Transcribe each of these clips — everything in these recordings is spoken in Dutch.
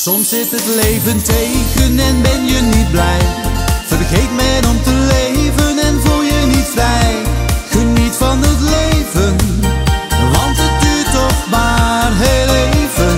Soms zit het leven tegen en ben je niet blij. Vergeet men om te leven en voel je niet vrij. Geniet van het leven, want het duurt toch maar heel even.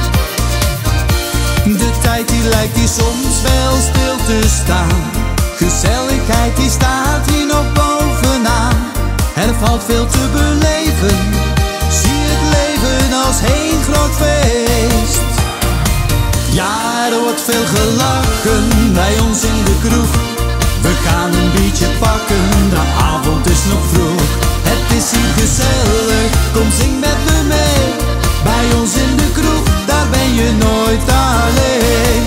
De tijd die lijkt hier soms wel stil te staan. Gezelligheid die staat hier nog bovenaan. Er valt veel te beleven. Zie het leven als één groot feest. Ja, er wordt veel gelachen bij ons in de kroeg. We gaan een biertje pakken, de avond is nog vroeg. Het is hier gezellig, kom zing met me mee. Bij ons in de kroeg, daar ben je nooit alleen.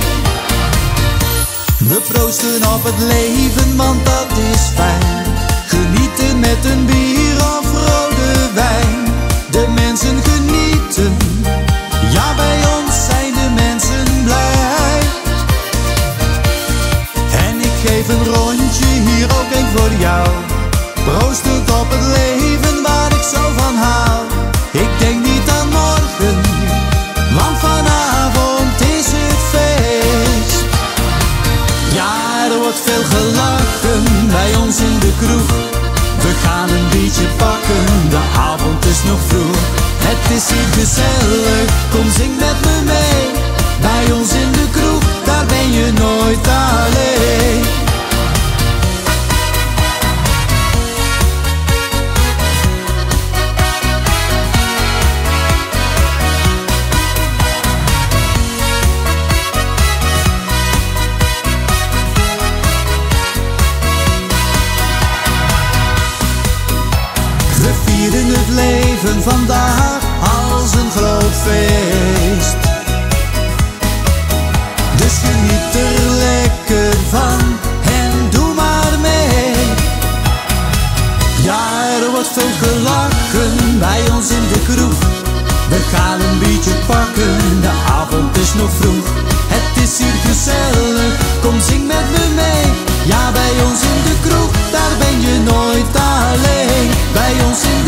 We proosten op het leven, want dat is fijn. Genieten met een bier of rode wijn. De mensen genieten, ja, bij ons zijn de mensen blij. En ik geef een rondje hier ook één voor jou. Proostend op het leven waar ik zo van hou. Ik denk niet aan morgen, want vanavond is het feest. Ja, er wordt veel gelachen bij ons in de kroeg. We gaan een biertje pakken, de avond is nog vroeg. Het is hier gezellig, kom zing met me mee. Bij ons in de kroeg, daar ben je nooit alleen. We vieren het leven vandaag als een groot feest. Dus geniet er lekker van en doe maar mee. Ja, er wordt veel gelachen bij ons in de kroeg. We gaan een biertje pakken, de avond is nog vroeg. Het is hier gezellig, kom zing met me mee. Ja, bij ons in de kroeg, daar ben je nooit alleen. Bij ons in de